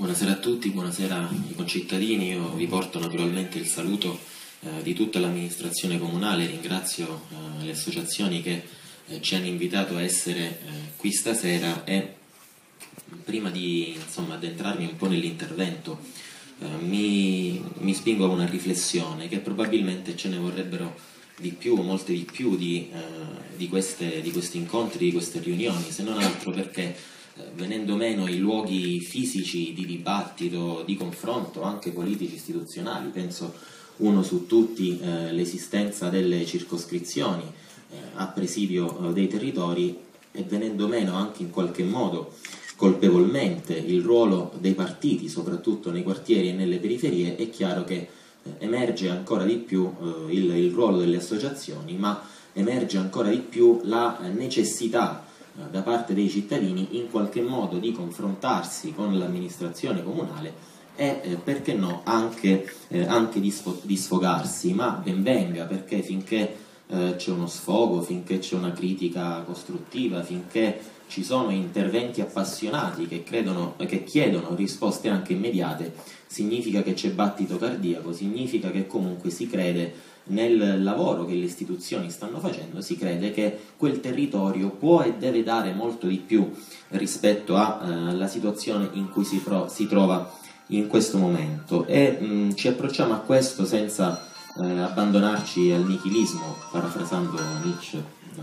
Buonasera a tutti, buonasera ai concittadini. Io vi porto naturalmente il saluto di tutta l'amministrazione comunale. Ringrazio le associazioni che ci hanno invitato a essere qui stasera e prima di addentrarmi un po' nell'intervento mi spingo a una riflessione che probabilmente ce ne vorrebbero di più, molte di più di questi incontri, di queste riunioni, se non altro perché venendo meno i luoghi fisici di dibattito, di confronto, anche politici istituzionali, penso uno su tutti l'esistenza delle circoscrizioni a presidio dei territori, e venendo meno anche in qualche modo colpevolmente il ruolo dei partiti, soprattutto nei quartieri e nelle periferie, è chiaro che emerge ancora di più il ruolo delle associazioni, ma emerge ancora di più la necessità da parte dei cittadini in qualche modo di confrontarsi con l'amministrazione comunale e perché no anche di sfogarsi, ma ben venga, perché finché c'è uno sfogo, finché c'è una critica costruttiva, finché ci sono interventi appassionati che chiedono risposte anche immediate, significa che c'è battito cardiaco, significa che comunque si crede nel lavoro che le istituzioni stanno facendo, si crede che quel territorio può e deve dare molto di più rispetto alla situazione in cui si trova in questo momento, e ci approcciamo a questo senza abbandonarci al nichilismo, parafrasando Nietzsche,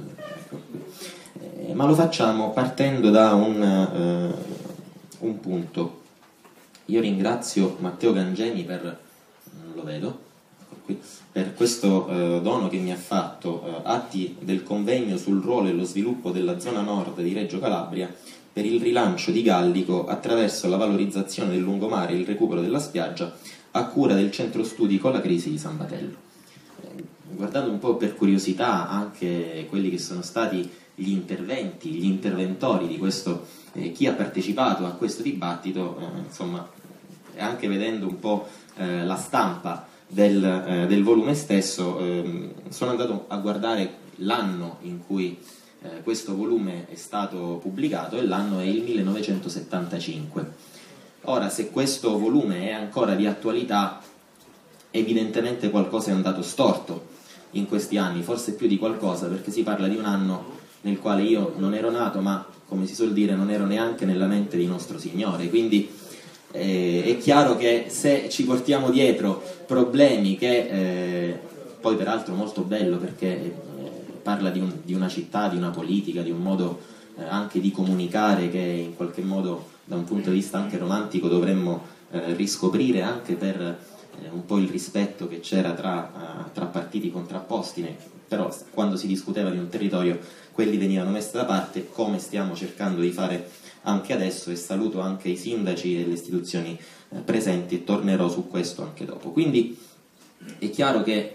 ma lo facciamo partendo da un punto. Io ringrazio Matteo Gangemi per questo dono che mi ha fatto, atti del convegno sul ruolo e lo sviluppo della zona nord di Reggio Calabria per il rilancio di Gallico attraverso la valorizzazione del lungomare e il recupero della spiaggia a cura del centro studi con la crisi di San Batello. Guardando un po' per curiosità anche quelli che sono stati gli interventi, gli interventori di questo, chi ha partecipato a questo dibattito, e anche vedendo un po' la stampa del volume stesso, sono andato a guardare l'anno in cui questo volume è stato pubblicato, e l'anno è il 1975. Ora, se questo volume è ancora di attualità, evidentemente qualcosa è andato storto in questi anni, forse più di qualcosa, perché si parla di un anno nel quale io non ero nato, ma come si suol dire non ero neanche nella mente di nostro Signore, quindi è chiaro che se ci portiamo dietro problemi che poi peraltro molto bello, perché parla di una città, di una politica, di un modo anche di comunicare che in qualche modo da un punto di vista anche romantico dovremmo riscoprire, anche per un po' il rispetto che c'era tra partiti contrapposti, però quando si discuteva di un territorio quelli venivano messi da parte, come stiamo cercando di fare anche adesso, e saluto anche i sindaci e le istituzioni presenti, e tornerò su questo anche dopo. Quindi è chiaro che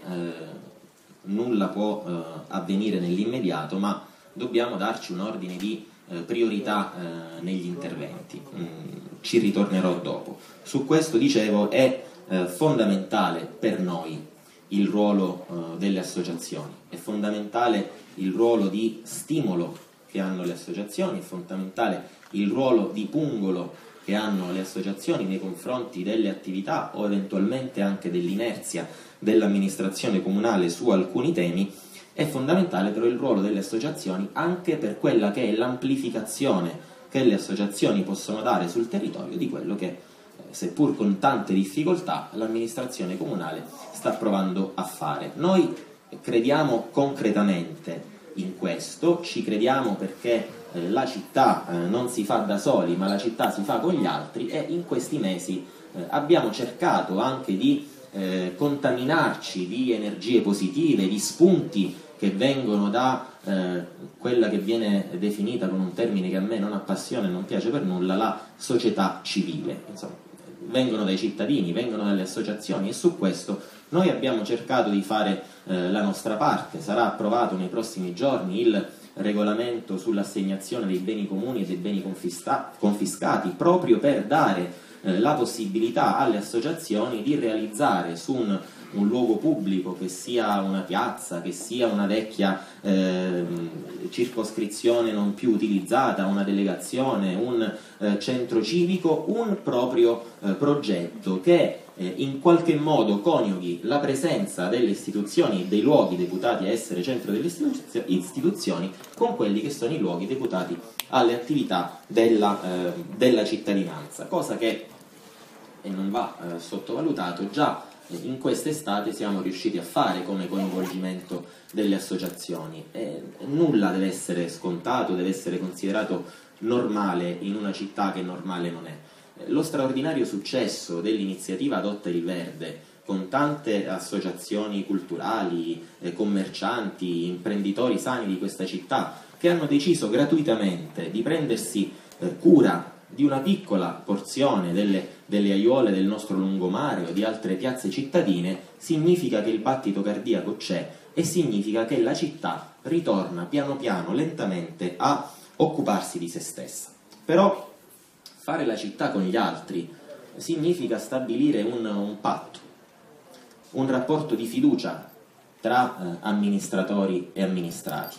nulla può avvenire nell'immediato, ma dobbiamo darci un ordine di priorità negli interventi. Ci ritornerò dopo. Su questo, dicevo, è fondamentale per noi il ruolo delle associazioni, è fondamentale il ruolo di stimolo che hanno le associazioni, è fondamentale il ruolo di pungolo che hanno le associazioni nei confronti delle attività o eventualmente anche dell'inerzia dell'amministrazione comunale su alcuni temi. È fondamentale però il ruolo delle associazioni anche per quella che è l'amplificazione che le associazioni possono dare sul territorio di quello che, seppur con tante difficoltà, l'amministrazione comunale sta provando a fare. Noi crediamo concretamente in questo, ci crediamo perché la città non si fa da soli, ma la città si fa con gli altri, e in questi mesi abbiamo cercato anche di contaminarci di energie positive, di spunti che vengono da quella che viene definita con un termine che a me non appassiona e non piace per nulla, la società civile. Insomma, vengono dai cittadini, vengono dalle associazioni, e su questo noi abbiamo cercato di fare la nostra parte. Sarà approvato nei prossimi giorni il regolamento sull'assegnazione dei beni comuni e dei beni confiscati, proprio per dare la possibilità alle associazioni di realizzare su un un luogo pubblico, che sia una piazza, che sia una vecchia circoscrizione non più utilizzata, una delegazione, un centro civico, un proprio progetto che in qualche modo coniughi la presenza delle istituzioni, dei luoghi deputati a essere centro delle istituzioni, con quelli che sono i luoghi deputati alle attività della cittadinanza, cosa che, e non va sottovalutato, già in quest'estate siamo riusciti a fare come coinvolgimento delle associazioni. Nulla deve essere scontato, deve essere considerato normale in una città che normale non è. Lo straordinario successo dell'iniziativa Adotta il Verde, con tante associazioni culturali, commercianti, imprenditori sani di questa città, che hanno deciso gratuitamente di prendersi cura di una piccola porzione delle aiuole del nostro lungomare o di altre piazze cittadine, significa che il battito cardiaco c'è e significa che la città ritorna piano piano, lentamente, a occuparsi di se stessa. Però fare la città con gli altri significa stabilire un patto, un rapporto di fiducia tra amministratori e amministrati.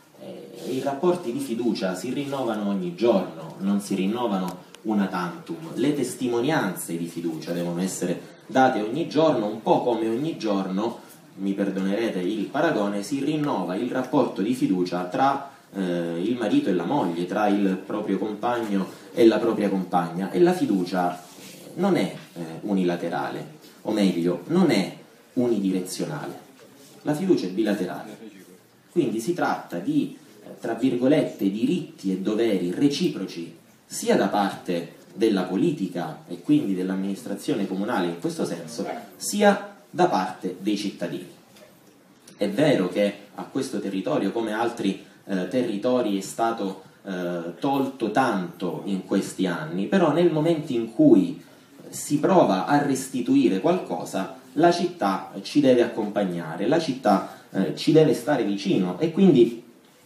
I rapporti di fiducia si rinnovano ogni giorno, non si rinnovano una tantum. Le testimonianze di fiducia devono essere date ogni giorno, un po' come ogni giorno, mi perdonerete il paragone, si rinnova il rapporto di fiducia tra il marito e la moglie, tra il proprio compagno e la propria compagna. E la fiducia non è unilaterale, o meglio, non è unidirezionale. La fiducia è bilaterale. Quindi si tratta di, tra virgolette, diritti e doveri reciproci, sia da parte della politica e quindi dell'amministrazione comunale in questo senso, sia da parte dei cittadini. È vero che a questo territorio, come altri territori, è stato tolto tanto in questi anni, però nel momento in cui si prova a restituire qualcosa, la città ci deve accompagnare, la città ci deve stare vicino. E quindi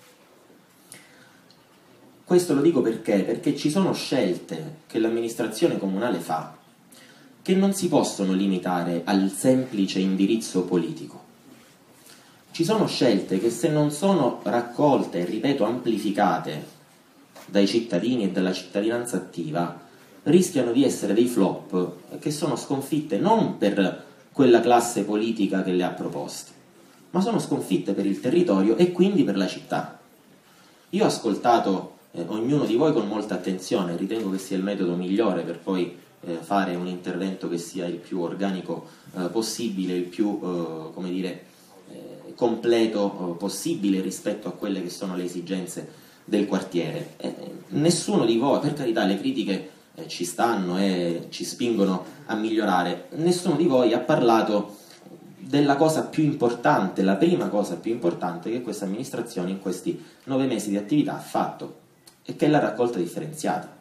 questo lo dico perché ci sono scelte che l'amministrazione comunale fa che non si possono limitare al semplice indirizzo politico. Ci sono scelte che, se non sono raccolte e, ripeto, amplificate dai cittadini e dalla cittadinanza attiva, rischiano di essere dei flop che sono sconfitte non per quella classe politica che le ha proposte, ma sono sconfitte per il territorio e quindi per la città. Io ho ascoltato ognuno di voi con molta attenzione, ritengo che sia il metodo migliore per poi fare un intervento che sia il più organico possibile, il più, come dire, completo possibile rispetto a quelle che sono le esigenze del quartiere. Nessuno di voi, per carità, le critiche ci stanno e ci spingono a migliorare, nessuno di voi ha parlato della cosa più importante, la prima cosa più importante che questa amministrazione in questi 9 mesi di attività ha fatto, e che è la raccolta differenziata.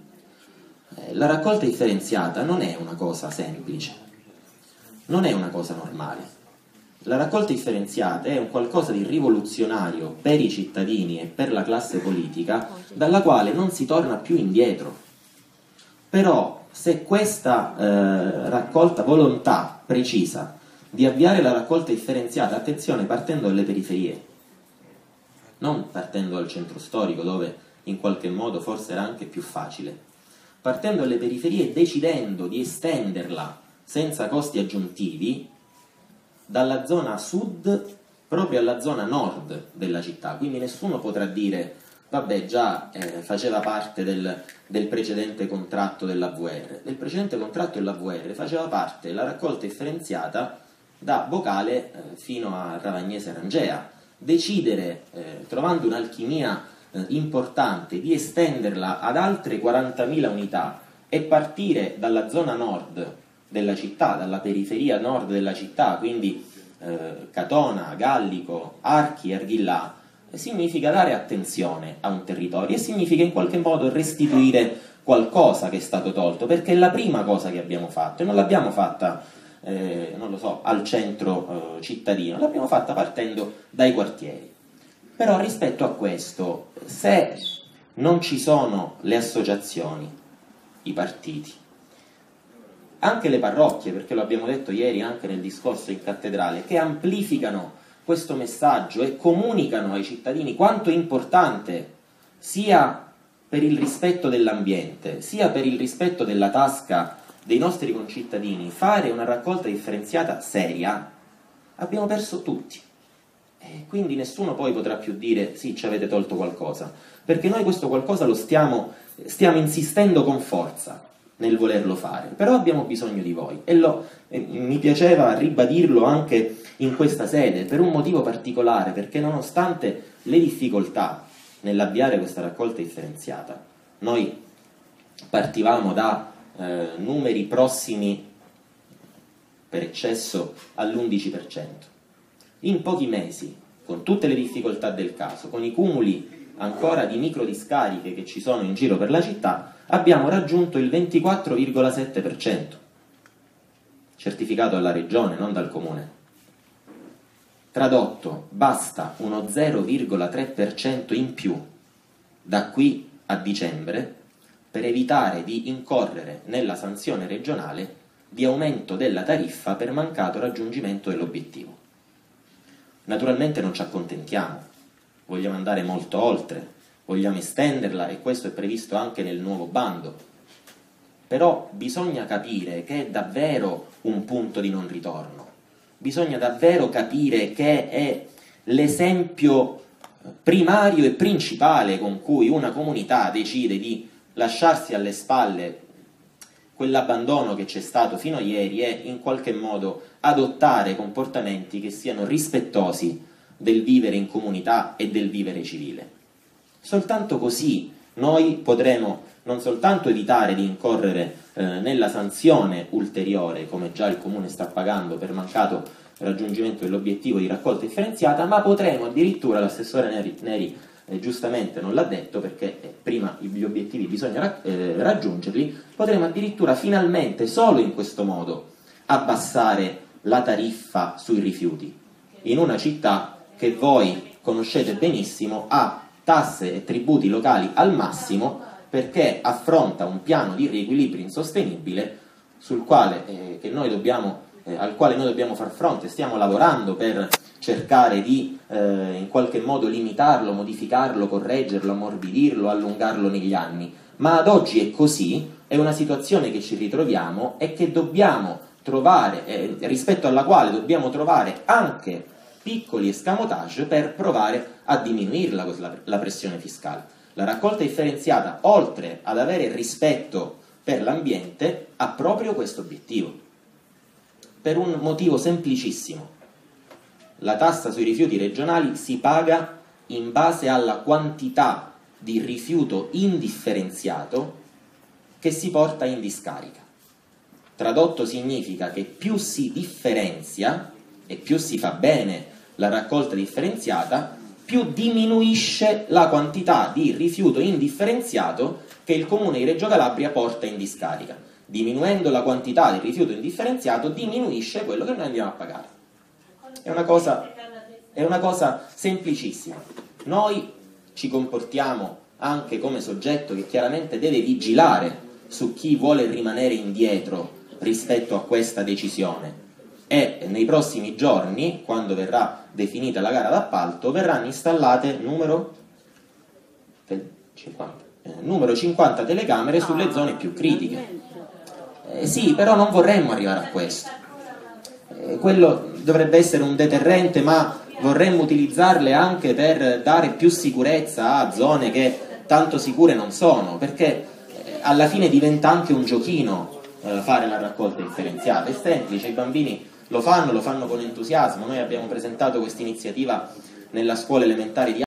La raccolta differenziata non è una cosa semplice, non è una cosa normale. La raccolta differenziata è un qualcosa di rivoluzionario per i cittadini e per la classe politica, dalla quale non si torna più indietro. Però se questa raccolta, volontà precisa di avviare la raccolta differenziata, attenzione, partendo dalle periferie, non partendo dal centro storico, dove in qualche modo forse era anche più facile, partendo dalle periferie e decidendo di estenderla senza costi aggiuntivi dalla zona sud proprio alla zona nord della città. Quindi nessuno potrà dire vabbè, già faceva parte del precedente contratto dell'AVR. Del precedente contratto dell'AVR faceva parte la raccolta differenziata da Bocale fino a Ravagnese Rangea. Decidere, trovando un'alchimia importante, di estenderla ad altre 40.000 unità e partire dalla zona nord della città, dalla periferia nord della città, quindi Catona, Gallico, Archi, Arghillà, significa dare attenzione a un territorio e significa in qualche modo restituire qualcosa che è stato tolto, perché è la prima cosa che abbiamo fatto, e non l'abbiamo fatta non lo so, al centro cittadino, l'abbiamo fatta partendo dai quartieri. Però rispetto a questo, se non ci sono le associazioni, i partiti, anche le parrocchie, perché lo abbiamo detto ieri anche nel discorso in cattedrale, che amplificano questo messaggio e comunicano ai cittadini quanto è importante, sia per il rispetto dell'ambiente, sia per il rispetto della tasca dei nostri concittadini, fare una raccolta differenziata seria, abbiamo perso tutti. E quindi nessuno poi potrà più dire sì, ci avete tolto qualcosa, perché noi questo qualcosa lo stiamo insistendo con forza nel volerlo fare, però abbiamo bisogno di voi e mi piaceva ribadirlo anche in questa sede per un motivo particolare, perché nonostante le difficoltà nell'avviare questa raccolta differenziata, noi partivamo da numeri prossimi per eccesso all'11%. In pochi mesi, con tutte le difficoltà del caso, con i cumuli ancora di microdiscariche che ci sono in giro per la città, abbiamo raggiunto il 24,7%, certificato dalla regione, non dal comune. Tradotto, basta uno 0,3% in più da qui a dicembre per evitare di incorrere nella sanzione regionale di aumento della tariffa per mancato raggiungimento dell'obiettivo. Naturalmente non ci accontentiamo, vogliamo andare molto oltre, vogliamo estenderla e questo è previsto anche nel nuovo bando. Però bisogna capire che è davvero un punto di non ritorno, bisogna davvero capire che è l'esempio primario e principale con cui una comunità decide di lasciarsi alle spalle quell'abbandono che c'è stato fino a ieri e in qualche modo adottare comportamenti che siano rispettosi del vivere in comunità e del vivere civile. Soltanto così noi potremo non soltanto evitare di incorrere nella sanzione ulteriore, come già il Comune sta pagando per mancato raggiungimento dell'obiettivo di raccolta differenziata, ma potremo addirittura, l'assessore Neri giustamente non l'ha detto perché prima gli obiettivi bisogna raggiungerli, potremo addirittura finalmente solo in questo modo abbassare la tariffa sui rifiuti in una città che voi conoscete benissimo ha tasse e tributi locali al massimo perché affronta un piano di riequilibrio insostenibile al quale noi dobbiamo far fronte. Stiamo lavorando per cercare di in qualche modo limitarlo, modificarlo, correggerlo, ammorbidirlo, allungarlo negli anni, ma ad oggi è così, è una situazione che ci ritroviamo e che dobbiamo trovare, rispetto alla quale dobbiamo trovare anche piccoli escamotage per provare a diminuirla la pressione fiscale. La raccolta differenziata, oltre ad avere rispetto per l'ambiente, ha proprio questo obiettivo, per un motivo semplicissimo. La tassa sui rifiuti regionali si paga in base alla quantità di rifiuto indifferenziato che si porta in discarica. Tradotto significa che più si differenzia e più si fa bene la raccolta differenziata, più diminuisce la quantità di rifiuto indifferenziato che il Comune di Reggio Calabria porta in discarica. Diminuendo la quantità di rifiuto indifferenziato diminuisce quello che noi andiamo a pagare. È una cosa semplicissima. Noi ci comportiamo anche come soggetto che chiaramente deve vigilare su chi vuole rimanere indietro rispetto a questa decisione e nei prossimi giorni, quando verrà definita la gara d'appalto, verranno installate numero 50 telecamere sulle zone più critiche. Sì, però non vorremmo arrivare a questo. Quello dovrebbe essere un deterrente, ma vorremmo utilizzarle anche per dare più sicurezza a zone che tanto sicure non sono, perché alla fine diventa anche un giochino fare la raccolta differenziata. È semplice, i bambini lo fanno con entusiasmo. Noi abbiamo presentato questa iniziativa nella scuola elementare di